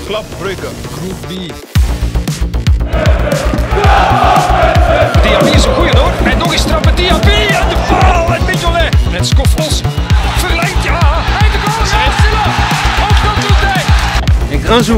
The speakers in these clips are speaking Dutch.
Club Brugge, groep B. Diaby is een goeie hoor. En nog eens trappen Diaby en de bal en Mignolet. Met Schoffels. Verlengt ja. En de goal is stil af. Ook dat doet hij. En Granzou.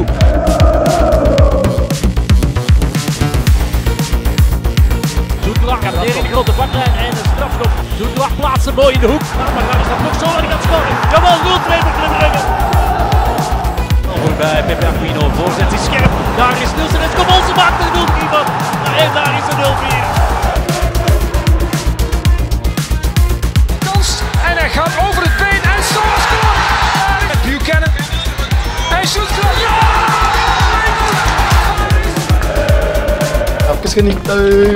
Doetelaar gaat weer in de grote baklijn en een strafschop. Doetelaar plaatsen mooi in de hoek. Maar daar is dat nog zo en hij gaat scoren. Jawel, 0-2 voor Club Brugge. Voorbij Pepe Aquino, voorzet is scherp. Daar is Nielsen en Schoffels maakt de 0-3 van. En daar is de 0-4. Kans en hij gaat over het been en zo scoort. Buchanan. Hij shoot zo. Ja! Even genieten.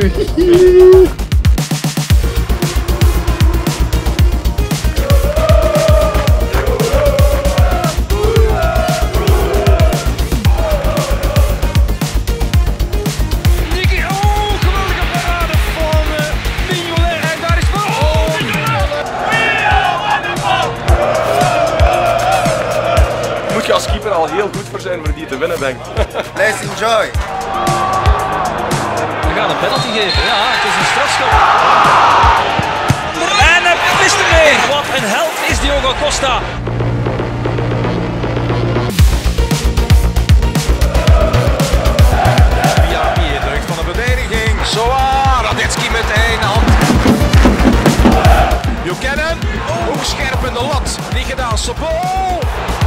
Moet je als keeper al heel goed voor zijn voor die te winnen, denk ik. Let's enjoy. We gaan een penalty geven, ja, het is een strafschop. En hij mist ermee. Wat een held is Diogo Costa. Diaby drukt van de verdediging. Zowaar, Radetski met één hand. Buchanan, ook scherp in de lat. Niet gedaan, Sobol.